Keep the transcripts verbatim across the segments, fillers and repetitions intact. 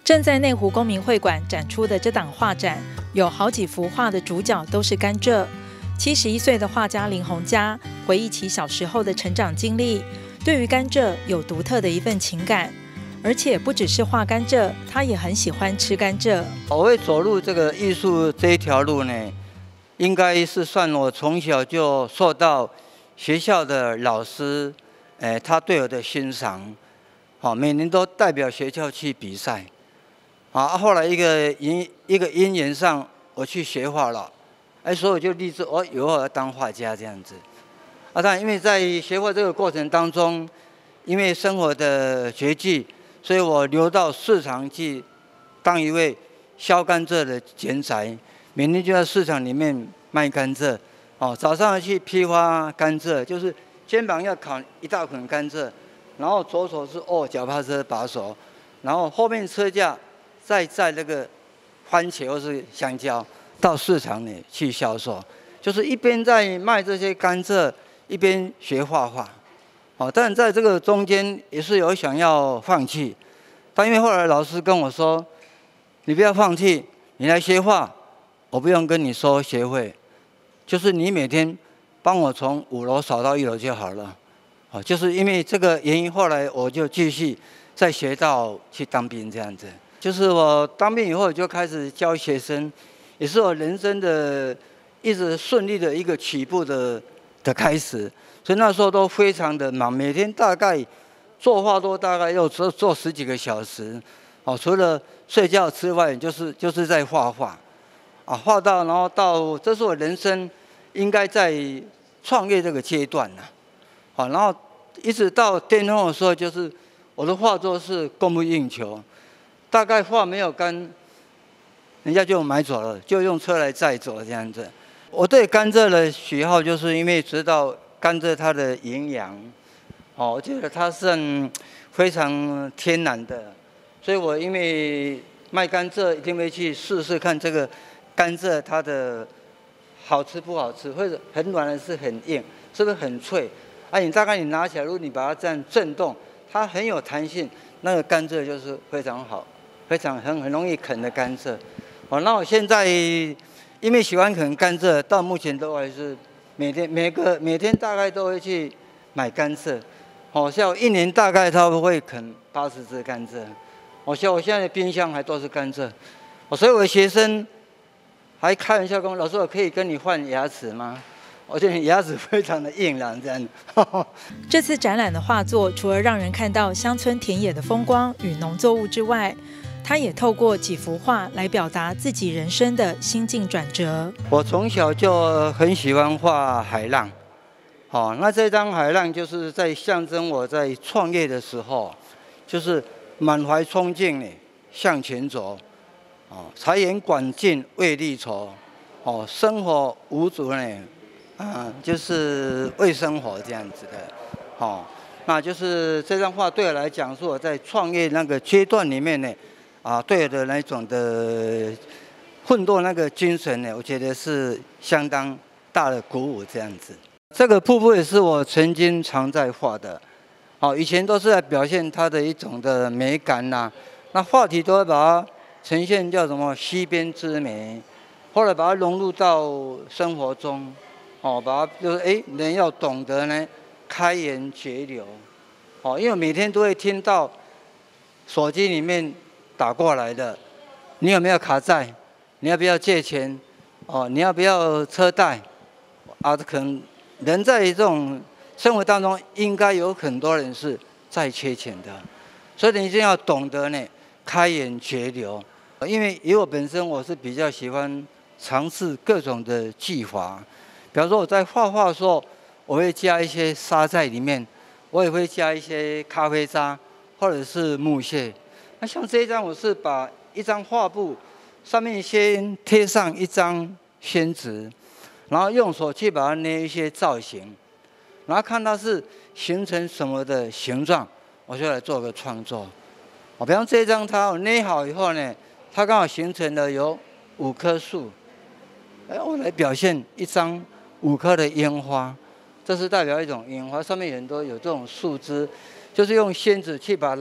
正在内湖公民会馆展出的这档画展，有好几幅画的主角都是甘蔗。七十一岁的画家林鸿嘉回忆起小时候的成长经历，对于甘蔗有独特的一份情感。而且不只是画甘蔗，他也很喜欢吃甘蔗。 我会走入这个艺术这一条路呢，应该是算我从小就受到学校的老师，哎，他对我的欣赏，好，每年都代表学校去比赛，啊，后来一个因一个因缘上，我去学画了，哎，所以我就立志，我以后要当画家这样子。啊，当然，因为在学画这个过程当中，因为生活的拮据，所以我流到市场去当一位削甘蔗的剪裁，每天就在市场里面卖甘蔗。哦，早上去批发甘蔗，就是肩膀要扛一大捆甘蔗，然后左手是握脚踏车把手，然后后面车架再载那个番茄或是香蕉到市场里去销售，就是一边在卖这些甘蔗，一边学画画。哦，但在这个中间也是有想要放弃，但因为后来老师跟我说，你不要放弃，你来学画，我不用跟你收学费，就是你每天帮我从五楼扫到一楼就好了。哦，就是因为这个原因，后来我就继续再学到去当兵这样子。就是我当兵以后就开始教学生，也是我人生的一直顺利的一个起步的的开始。所以那时候都非常的忙，每天大概做画都大概要做做十几个小时，哦，除了睡觉之外，就是就是在画画，啊，画到然后到这是我人生应该在创业这个阶段呐，好，然后一直到巅峰的时候，就是我的画作是供不应求，大概画没有干，人家就买走了，就用车来载走这样子。我对甘蔗的喜好，就是因为知道甘蔗它的营养，哦，我觉得它是非常天然的，所以我因为卖甘蔗一定会去试试看这个甘蔗它的好吃不好吃，或者很软还是很硬，是不是很脆？啊，你大概你拿起来，如果你把它这样震动，它很有弹性，那个甘蔗就是非常好，非常很很容易啃的甘蔗。哦，那我现在因为喜欢啃甘蔗，到目前都还是。每天每个每天大概都会去买甘蔗，哦，像我一年大概他会啃八十支甘蔗，我像我现在的冰箱还都是甘蔗，哦，所以我的学生还开玩笑跟我老师，我可以跟你换牙齿吗？我觉得你牙齿非常的硬朗这样。 这次展览的画作，除了让人看到乡村田野的风光与农作物之外，他也透过几幅画来表达自己人生的心境转折。 我从小就很喜欢画海浪，好，那这张海浪就是在象征我在创业的时候，就是满怀冲劲呢向前走，哦，财源广进为利筹，哦，生活无阻呢，啊，就是为生活这样子的，哦，那就是这张画对我来讲是我在创业那个阶段里面呢。啊，对我的那种的奋斗那个精神呢，我觉得是相当大的鼓舞这样子。这个瀑布也是我曾经常在画的，哦，以前都是在表现它的一种的美感呐、啊，那话题都会把它呈现叫什么溪边之美，后来把它融入到生活中，哦，把它就是哎，人要懂得呢开源节流，哦，因为我每天都会听到手机里面。打过来的，你有没有卡债？你要不要借钱？哦，你要不要车贷？啊，可能人在这种生活当中，应该有很多人是在缺钱的，所以你一定要懂得呢开源节流。因为以我本身，我是比较喜欢尝试各种的技法，比方说我在画画的时候，我会加一些沙在里面，我也会加一些咖啡渣或者是木屑。那像这一张，我是把一张画布上面先贴上一张宣纸，然后用手去把它捏一些造型，然后看它是形成什么的形状，我就来做个创作。我比方这一张，它捏好以后呢，它刚好形成了有五棵树，哎，我来表现一张五棵的烟花，这是代表一种烟花，上面很多有这种树枝，就是用宣纸去把它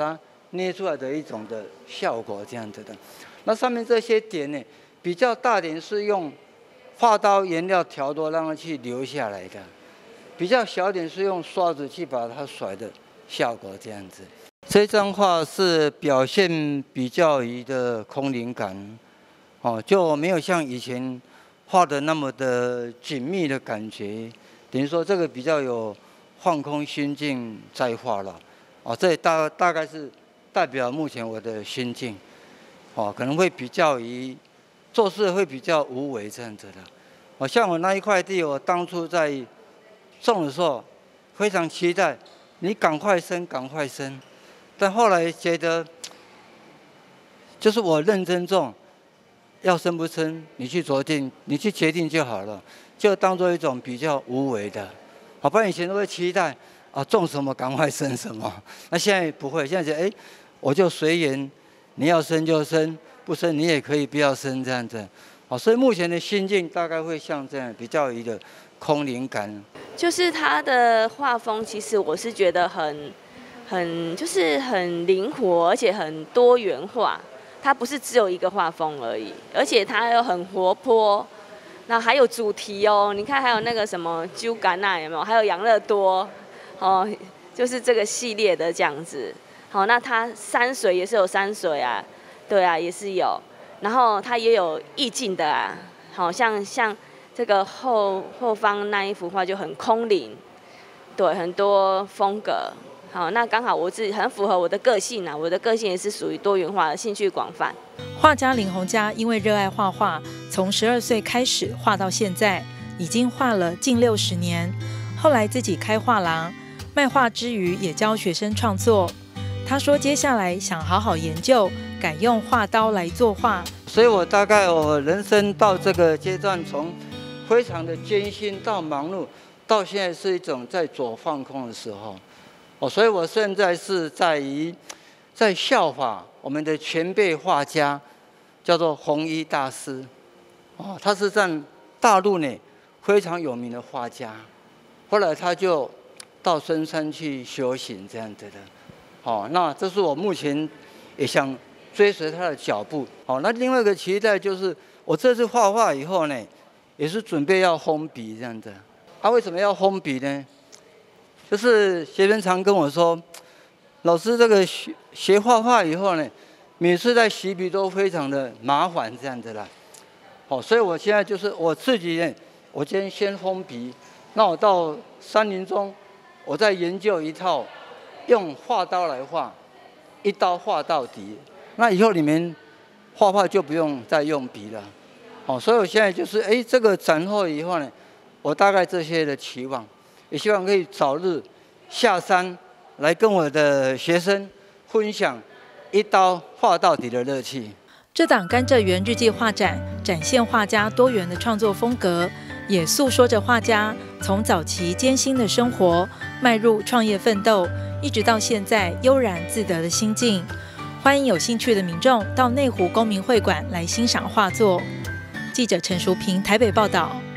捏出来的一种的效果这样子的。那上面这些点呢，比较大点是用画刀颜料调多让它去留下来的，比较小点是用刷子去把它甩的效果这样子。这张画是表现比较于的空灵感，哦，就没有像以前画的那么的紧密的感觉，等于说这个比较有放空心境在画了，哦，这大大概是代表目前我的心境，哦，可能会比较于做事会比较无为这样子的。哦，像我那一块地，我当初在种的时候非常期待你赶快生，赶快生。但后来觉得，就是我认真种，要生不生，你去决定，你去决定就好了，就当做一种比较无为的。好，不然以前都会期待啊，种什么赶快生什么。那现在不会，现在觉得哎，我就随缘，你要生就生，不生你也可以不要生这样子。好，所以目前的心境大概会像这样，比较一个空灵感。 就是他的画风，其实我是觉得很。很就是很灵活，而且很多元化。它不是只有一个画风而已，而且它又很活泼。那还有主题哦，你看还有那个什么鸠甘呐，有没有？还有养乐多，哦，就是这个系列的这样子。好，那它山水也是有山水啊，对啊，也是有。然后它也有意境的啊，好像像这个后后方那一幅画就很空灵，对，很多风格。好，那刚好我自己很符合我的个性啊，我的个性也是属于多元化的，兴趣广泛。 画家林宏嘉因为热爱画画，从十二岁开始画到现在，已经画了近六十年。后来自己开画廊，卖画之余也教学生创作。他说接下来想好好研究，改用画刀来作画。 所以我大概我人生到这个阶段，从非常的艰辛到忙碌，到现在是一种在左放空的时候。哦，所以我现在是在于在效法我们的前辈画家，叫做弘一大师。哦，他是在大陆呢非常有名的画家。后来他就到深山去修行这样子的。哦，那这是我目前也想追随他的脚步。哦，那另外一个期待就是我这次画画以后呢，也是准备要封笔这样子。他、啊、为什么要封笔呢？就是学生常跟我说，老师这个学学画画以后呢，每次在洗笔都非常的麻烦这样子啦。哦，所以我现在就是我自己呢，我今天先封笔，那我到山林中，我再研究一套用画刀来画，一刀画到底。那以后你们画画就不用再用笔了。哦，所以我现在就是哎，这个展后以后呢，我大概这些的期望。也希望可以早日下山来跟我的学生分享一刀画到底的乐趣。 这档甘蔗园日记画展展现画家多元的创作风格，也诉说着画家从早期艰辛的生活迈入创业奋斗，一直到现在悠然自得的心境。欢迎有兴趣的民众到内湖公民会馆来欣赏画作。记者陈淑平台北报道。